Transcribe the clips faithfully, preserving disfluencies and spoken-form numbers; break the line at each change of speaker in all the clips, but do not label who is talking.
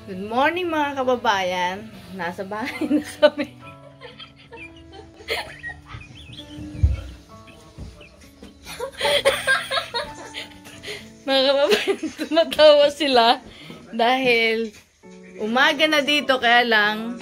Good morning mga kababayan. Nasa bahay na kami. Mga kababayan, tumatawa sila dahil umaga na dito, kaya lang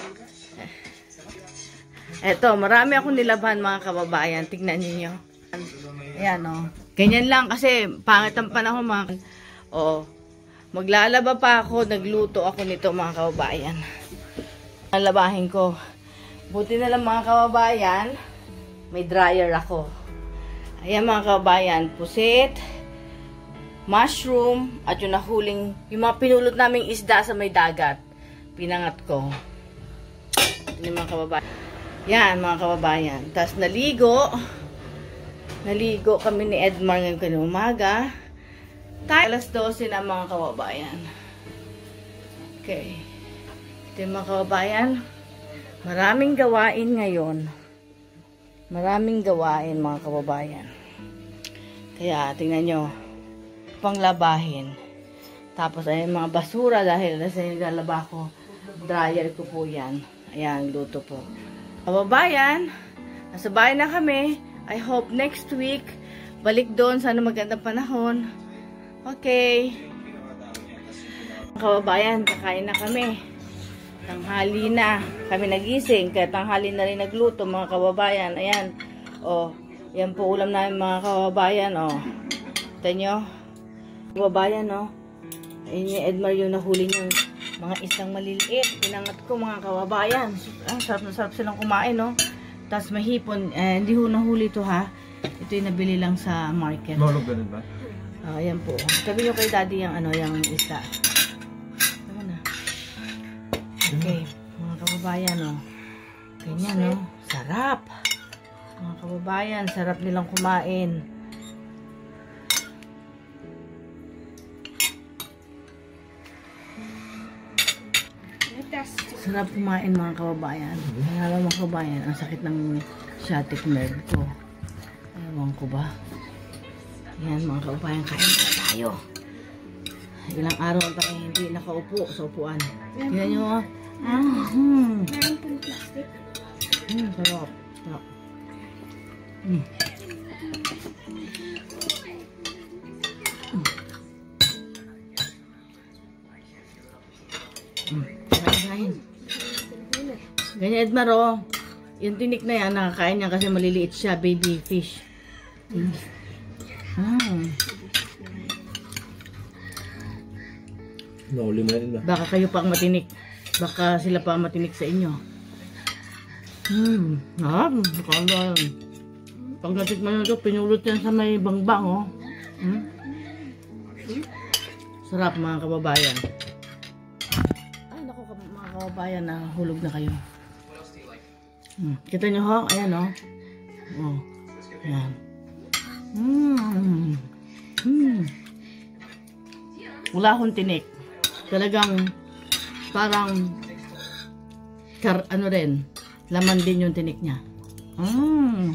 eto, marami akong nilaban mga kababayan. Tignan niyo. Ayan o. Oh. Ganyan lang kasi pangit ang panahon mga o. Oh. Maglalaba pa ako, nagluto ako nito mga kababayan. Lalabahin ko. Buti na lang mga kababayan, may dryer ako. Ayan mga kababayan, pusit, mushroom, at yung nahuling, yung mga pinulot naming isda sa may dagat. Pinangat ko. Yan mga kababayan. Yan mga kababayan. Tapos naligo. Naligo kami ni Edmar ngayong kanina umaga. Tayo alas dose na mga kababayan. Okay. Ito yung mga kababayan. Maraming gawain ngayon. Maraming gawain mga kababayan. Kaya tingnan nyo. Panglabahin. Tapos ayun mga basura dahil nasa naglalaba ko. Dryer ko po yan. Ayan, luto po. Kababayan, nasa bahay na kami. I hope next week balik doon. Sana magandang panahon. Okay. Kababayan, kakain na kami. Tanghali na. Kami nagising. Kaya tanghali na rin nagluto mga kababayan. Ayan. O, yan po ulam namin mga kababayan. O, ito nyo. Kababayan, o. Ayun yung Edmar yung nahuli nyo. Mga isang maliliit. Pinangat ko mga kababayan. Ah, sarap na sarap silang kumain, o. Tapos mahipon. Eh, hindi ho nahuli ito ha. Ito yung nabili lang sa market.
Mahulog ganun ba?
Ah, ayan po. Sabi nyo kay daddy yung ano, yung isda. Tama na. Okay, mga kababayan, oh. Ganyan, no? Sarap. Mga kababayan, sarap nilang kumain. Sarap kumain, mga kababayan. Alam mga kababayan, ang sakit ng sciatic nerve ko. Ewan ko ba? Yan mga kaupayan, kain na tayo. Ilang araw na tayo hindi nakaupo sa upuan. Tingnan nyo. Ah, hmm.
Meron pong plastic.
Hmm, sarap. Sarap. Hmm. Hmm. Kain, kain. Ganyan, Edmar, oh. Yung tinik na yan, nakakain niya kasi maliliit siya, baby fish. Hmm. Hmm.
Nauli mo rin ba?
Baka kayo pa ang matinik. Baka sila pa ang matinik sa inyo. Hmm. Ah, nakala. Pag natikman nyo ito, pinulot yan sa may bangbang, oh. Hmm? Sarap mga kababayan. Ay, naku mga kababayan, nahulog na kayo. Hmm. Kita nyo ho? Ayan, oh. Oh. Ayan. Hmm. Hmm. Wala akong tinik. Talagang parang kar ano rin, laman din yung tinik niya. Hmm.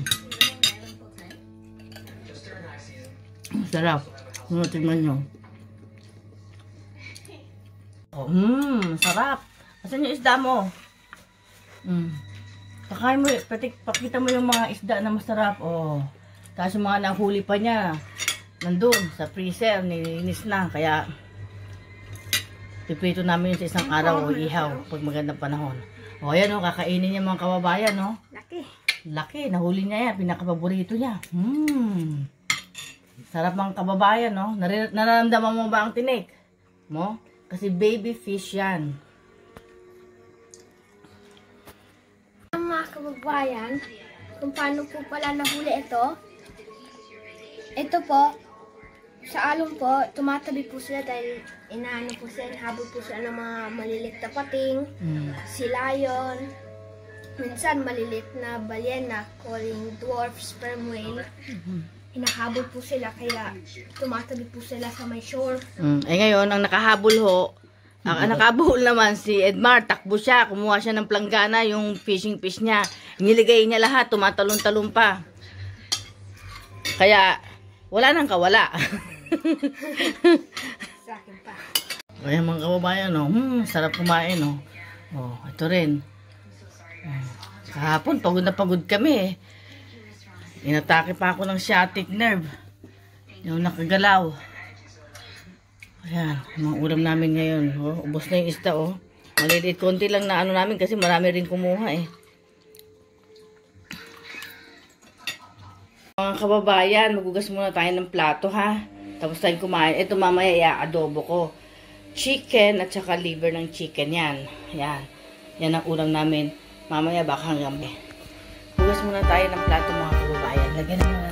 Sarap. Ano, tignan nyo. Oh, hmm, sarap. Asan yung isda mo? Hmm. Kakain mo, patik, pakita mo yung mga isda na masarap. Oh. Tapos yung mga nahuli pa niya, nandun sa freezer, nilinis na. Kaya, piprito namin yun sa isang araw o ihaw pag magandang panahon. O, ayan o, kakainin niya mga kababayan, no?
Laki.
Laki, nahuli niya yan, pinakapaborito niya. Hmm. Sarap mga kababayan, no? Nar nararamdaman mo ba ang tinik? Mo? Kasi baby fish yan.
Ang mga kababayan, kung paano po pala nahuli ito, ito po, sa alon po, tumatabi po sila dahil inaano po sila, habol po sila ng mga malilit na pating,
Hmm.
silayon, minsan malilit na balyena, calling dwarf sperm whale.
Mm-hmm.
Hinahabol po sila kaya tumatabi po sila sa may shore.
Hmm. Eh ngayon, ang nakahabol ho, ang ang nakahabol naman si Edmar, takbo siya, kumuha siya ng planggana, yung fishing fish niya. Niligay niya lahat, tumatalon-talon pa. Kaya, wala nang kawala.
Sa akin pa.
Kaya mga kababayan, oh, hmm, sarap kumain, oh. Oh, ito rin. Hmm. Kahapon, pagod na pagod kami, eh. Inatake pa ako ng sciatic nerve. Yung nakagalaw. Ayan, mga ulam namin ngayon. Oh, ubos na yung isda, oh. Maliliit, konti lang na ano namin kasi marami rin kumuha, eh. Mga kababayan, magugas muna tayo ng plato, ha. Tapos tayo kumain. Ito mamaya i-adobo ko. Chicken at saka liver ng chicken, yan. Yan. Yan ang ulam namin. Mamaya baka hanggang gabi. Hugas muna tayo ng plato, mga kababayan. Lagyan na